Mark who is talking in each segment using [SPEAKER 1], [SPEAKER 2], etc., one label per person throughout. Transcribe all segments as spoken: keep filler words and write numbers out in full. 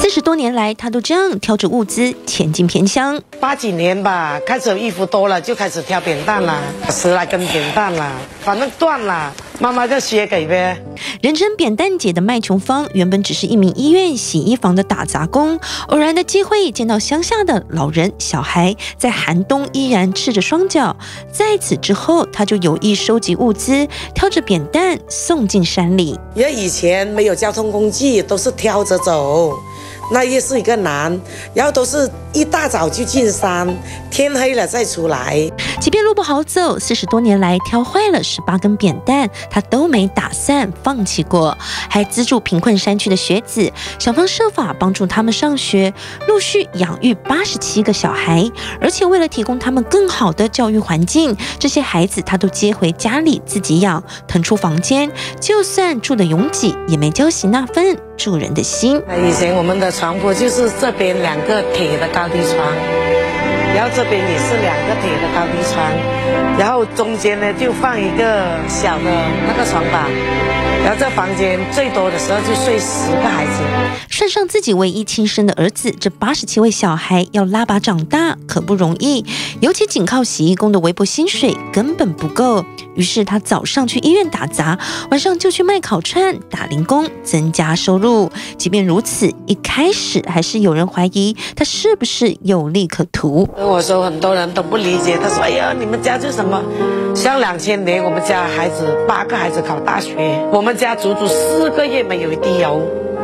[SPEAKER 1] 四十多年来，他都这样挑着物资前进偏乡。
[SPEAKER 2] 八几年吧，开始有衣服多了，就开始挑扁担了，十来根扁担了，反正断了，妈妈就学给呗。
[SPEAKER 1] 人称扁担姐的麦琼芳，原本只是一名医院洗衣房的打杂工，偶然的机会见到乡下的老人小孩在寒冬依然赤着双脚，在此之后，他就有意收集物资，挑着扁担送进山里。
[SPEAKER 2] 因为以前没有交通工具，都是挑着走。那也是一个难，然后都是一大早就进山，天黑了再出来。
[SPEAKER 1] 即便路不好走，四十多年来挑坏了十八根扁担，他都没打算放弃过，还资助贫困山区的学子，想方设法帮助他们上学，陆续养育八十七个小孩，而且为了提供他们更好的教育环境，这些孩子他都接回家里自己养，腾出房间，就算住得拥挤，也没浇熄那份助人的心。
[SPEAKER 2] 以前我们的床铺就是这边两个铁的高低床，然后这边也是两个铁的高低床，然后中间呢就放一个小的那个床板，然后这房间最多的时候就睡十个孩子。
[SPEAKER 1] 算上自己唯一亲生的儿子，这八十七位小孩要拉拔长大可不容易，尤其仅靠洗衣工的微薄薪水根本不够。于是他早上去医院打杂，晚上就去卖烤串打零工，增加收入。即便如此，一开始还是有人怀疑他是不是有利可图。
[SPEAKER 2] 我说很多人都不理解，他说：“哎呀，你们家就什么？像两千年我们家孩子八个孩子考大学，我们家足足四个月没有一滴油。”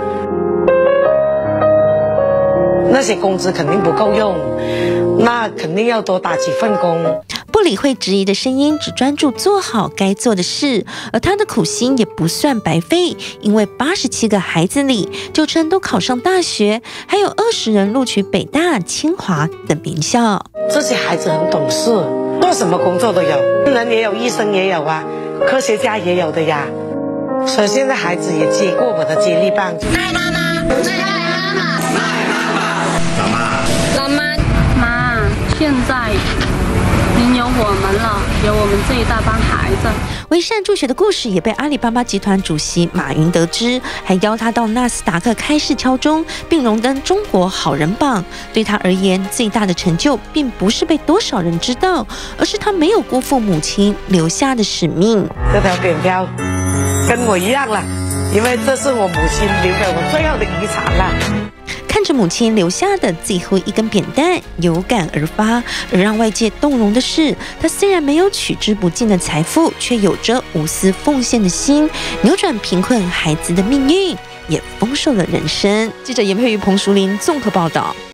[SPEAKER 2] 那些工资肯定不够用，那肯定要多打几份工。
[SPEAKER 1] 不理会质疑的声音，只专注做好该做的事。而他的苦心也不算白费，因为八十七个孩子里，九成都考上大学，还有二十人录取北大、清华等名校。
[SPEAKER 2] 这些孩子很懂事，做什么工作都有，人也有，医生也有啊，科学家也有的呀。所以现在孩子也接过我的接力棒。
[SPEAKER 3] 爱妈妈，最爱妈妈，爱妈妈，老妈，老妈，
[SPEAKER 4] 妈，现在您有我们了，有我们这一大帮孩子。
[SPEAKER 1] 为善助学的故事也被阿里巴巴集团主席马云得知，还邀他到纳斯达克开市敲钟，并荣登中国好人榜。对他而言，最大的成就并不是被多少人知道，而是他没有辜负母亲留下的使命。
[SPEAKER 2] 这条扁条跟我一样了，因为这是我母亲留给我最后的遗产了。
[SPEAKER 1] 看着母亲留下的最后一根扁担，有感而发。而让外界动容的是，他虽然没有取之不尽的财富，却有着无私奉献的心，扭转贫困孩子的命运，也丰收了人生。记者严佩瑜、彭淑玲综合报道。